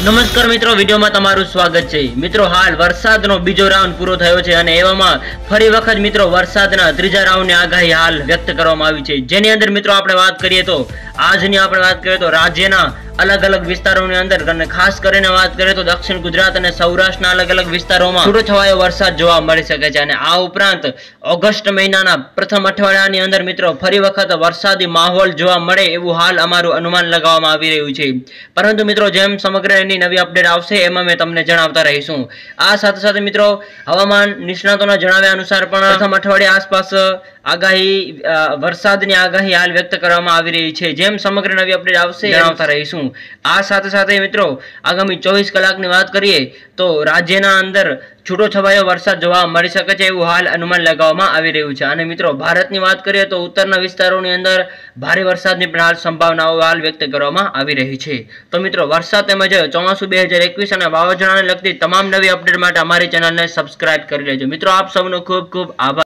નમસ્કાર મિત્રો, વિડીયોમાં તમારું સ્વાગત છે। મિત્રો, હાલ વરસાદનો બીજો રાઉન્ડ પૂરો થયો છે અને એવામાં ફરી વખત મિત્રો વરસાદના ત્રીજા રાઉન્ડની આગાહી હાલ વ્યક્ત કરવામાં આવી છે, જેની અંદર મિત્રો આપણે વાત કરીએ તો રાજ્યના अलग अलग विस्तारों ने अंदर खास કરીને વાત કરીએ તો દક્ષિણ ગુજરાત અને સૌરાષ્ટ્રના અલગ અલગ વિસ્તારોમાં છૂટોછવાયો વરસાદ જોવા મળી શકે છે અને આ ઉપરાંત ઓગસ્ટ મહિનાના પ્રથમ અઠવાડિયાની અંદર મિત્રો ફરી વખત વરસાદી માહોલ જોવા મળે એવું હાલ અમારું અનુમાન લગાવવામાં આવી રહ્યું છે। પરંતુ મિત્રો જેમ સમગ્ર એની નવી અપડેટ આવશે એમાં મેં તમને જણાવતા રહીશું। આ સાથે સાથે મિત્રો હવામાન નિષ્ણાતોના જણાવ્યા અનુસાર પણ પ્રથમ અઠવાડિયા આસપાસ આગાહી વરસાદની આગાહી હાલ વ્યક્ત કરવામાં આવી રહી છે। જેમ સમગ્ર નવી અપડેટ આવશે જણાવતા રહીશું। આ સાથે સાથે મિત્રો આગામી 24 કલાકની વાત કરીએ તો રાજ્યના અંદર છૂટોછવાયો વરસાદ જોવા મળી શકે છે એવું હાલ અનુમાન લગાવવામાં આવી રહ્યું છે। અને મિત્રો ભારતની વાત કરીએ તો ઉત્તરના વિસ્તારોની અંદર ભારે વરસાદની પણ હાલ સંભાવનાઓ હાલ વ્યક્ત કરવામાં આવી રહી છે। તો મિત્રો વરસાદ તેમજ ચોમાસું 2021 અને વાવાઝોડાને લગતી તમામ નવી અપડેટ માટે અમારી ચેનલને સબસ્ક્રાઇબ કરી લેજો। મિત્રો આપ સૌનો ખૂબ ખૂબ આભાર।